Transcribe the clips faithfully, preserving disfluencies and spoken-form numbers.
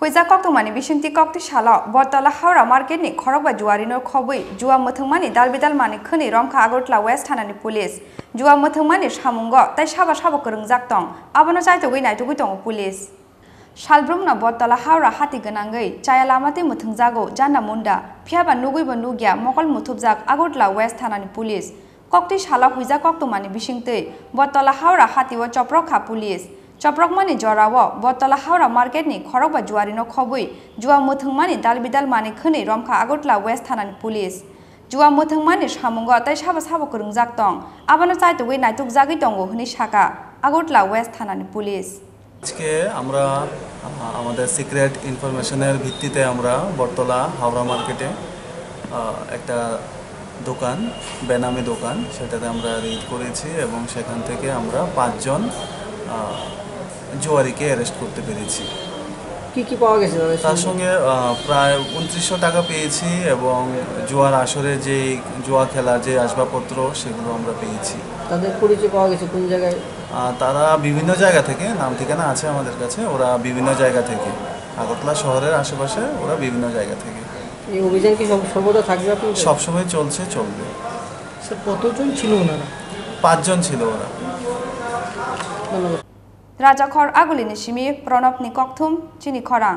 Huiza Koktomani Bishinti Kokti Shala, Botala Hara Market ni Korokba Juarino Kobui, Jua Mutumani, Dalbidal Mani Kuni, Romka Agotla West Hanani Police, Jua Mutumani Shamungo, Tai Shaba Shabakurung Zaktong, Abanosai to win to Gutong Police. Shalbrumna Botala Hara Hati Ganangai, Chayalamati Mutungzago, Jana Munda, Piaba Nugi Banugia, Mokol Mutubzak, Agotla West Hanani Police. Kokti Shala Huiza Koktomani Bishinte, Botala Hara Hati wa Choproka Police. Choprokmani Jorawo, Botala Hara Market ni Korokba Juarino Kobui, Jua Mutumani Dalbidal Mani Kuni, Romka Agotla West Hanani Police. Jua Mutumani Shamungo, Tai Shaba Shabakurung Zaktong, Abanosai to win I took Zagitongo, Hunishaka, Agotla West Hanani Police. আজকে আমরা আমাদের secret ইনফরমেশনের ভিত্তিতে আমরা বটতলা হাওড়া মার্কেটে একটা দোকান বেনামি দোকান সেটাতে আমরা রেড করেছি এবং সেখান থেকে আমরা পাঁচজন জুয়ারিকে অ্যারেস্ট করতে পেরেছি। কি কি পাওয়া গেছে তার সঙ্গে প্রায় উনত্রিশশো টাকা পেয়েছি এবং জুয়ার আসরে যে জুয়া খেলা যে আসবাবপত্র সেগুলো আমরা পেয়েছি। তাদের পরিচয় পাওয়া গেছে কোন জায়গায়? তারা বিভিন্ন জায়গা থেকে, নাম ঠিকানা আছে আমাদের কাছে, ওরা বিভিন্ন জায়গা থেকে আগরতলা শহরের আশেপাশে ওরা বিভিন্ন জায়গা থেকে। এই অভিযান কি সর্বদা থাকবে? আপনি সবসময় চলছে, চলবে। স্যার কতজন ছিল ওনারা? পাঁচজন ছিল ওরা। ধন্যবাদ। Rajakor Agulini Shimi, Pronop Nikoktum, Chini Korang.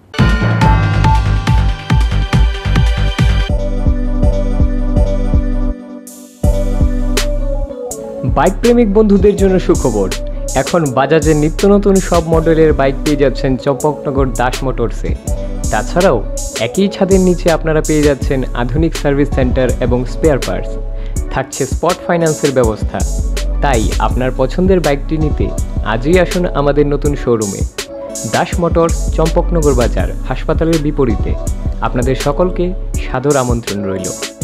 Bike প্রেমিক বন্ধুদের জন্য সুখবর, এখন বাজাজের নিত্য নতুন সব মডেলের বাইক পেয়ে যাচ্ছেন চম্পকনগর দাস মোটরসে। তাছাড়াও একই ছাদের নিচে আপনারা পেয়ে যাচ্ছেন আধুনিক সার্ভিস সেন্টার এবং স্পেয়ার পার্টস, থাকছে স্পট ফাইন্যান্সের ব্যবস্থা। তাই আপনার পছন্দের বাইকটি নিতে আজই আসুন আমাদের নতুন শোরুমে। দাস মোটরস, চম্পকনগর বাজার, হাসপাতালের বিপরীতে। আপনাদের সকলকে সাদর আমন্ত্রণ রইল।